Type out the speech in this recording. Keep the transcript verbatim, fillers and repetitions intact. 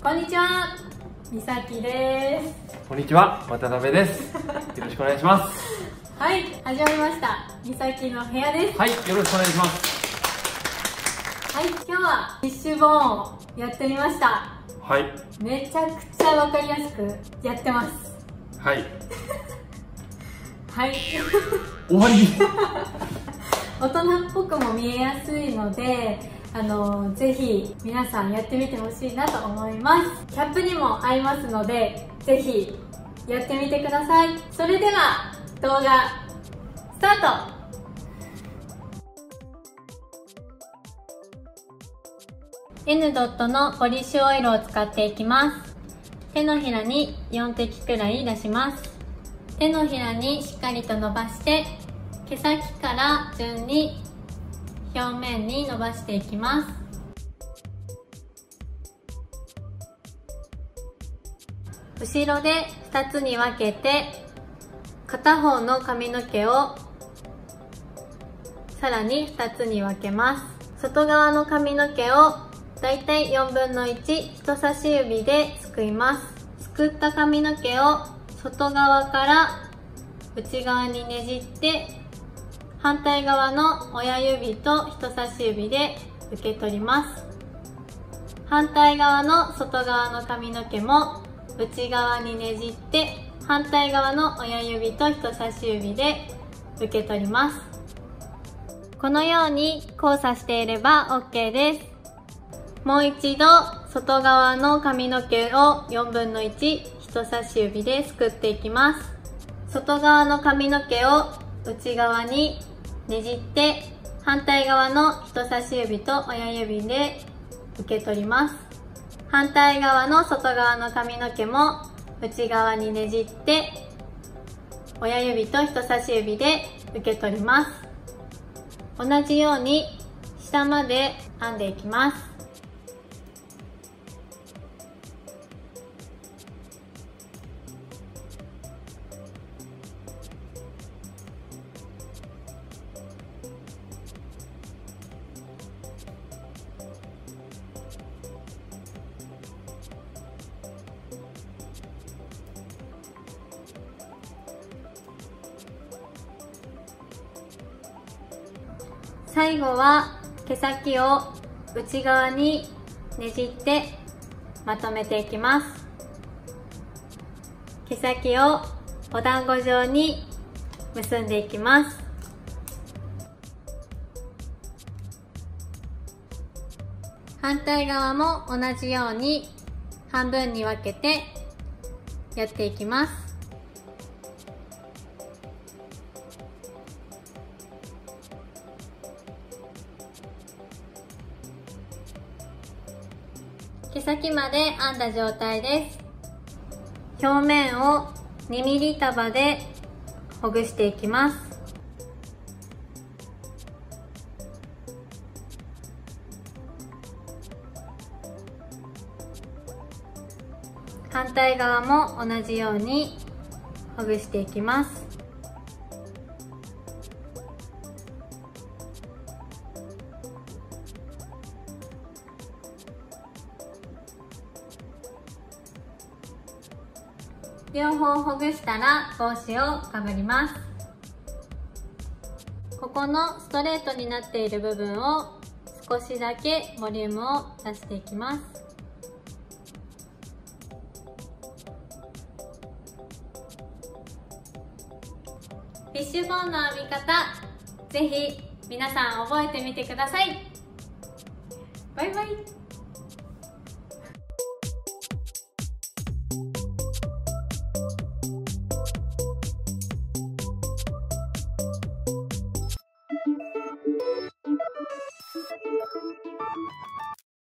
こんにちは、みさきです。 こんにちは、渡辺です。よろしくお願いします。 はい、始まりました。みさきの部屋です。 はい、よろしくお願いします。 はい、今日はフィッシュボーンをやってみました。 はい。 めちゃくちゃわかりやすくやってます。 はい。 はい。 終わり。 大人っぽくも見えやすいので、あのぜひ皆さんやってみてほしいなと思います。キャップにも合いますので、ぜひやってみてください。それでは動画スタート。N ドットのポリッシュオイルを使っていきます。手のひらによん滴くらい出します。手のひらにしっかりと伸ばして、毛先から順に表面に伸ばしていきます。後ろでふたつに分けて、片方の髪の毛をさらにふたつに分けます。外側の髪の毛をだいたいよんぶんのいち、人差し指ですくいます。すくった髪の毛を外側から内側にねじって、反対側の親指と人差し指で受け取ります。反対側の外側の髪の毛も内側にねじって、反対側の親指と人差し指で受け取ります。このように交差していれば オーケー です。もう一度外側の髪の毛をよんぶんのいち、人差し指ですくっていきます。外側の髪の毛を内側にねじって、反対側の人差し指と親指で受け取ります。反対側の外側の髪の毛も内側にねじって、親指と人差し指で受け取ります。同じように下まで編んでいきます。最後は毛先を内側にねじってまとめていきます。毛先をお団子状に結んでいきます。反対側も同じように半分に分けてやっていきます。毛先まで編んだ状態です。表面をにミリ束でほぐしていきます。反対側も同じようにほぐしていきます。両方ほぐしたら帽子をかぶります。ここのストレートになっている部分を少しだけボリュームを出していきます。フィッシュボーンの編み方、ぜひ皆さん覚えてみてください。バイバイ。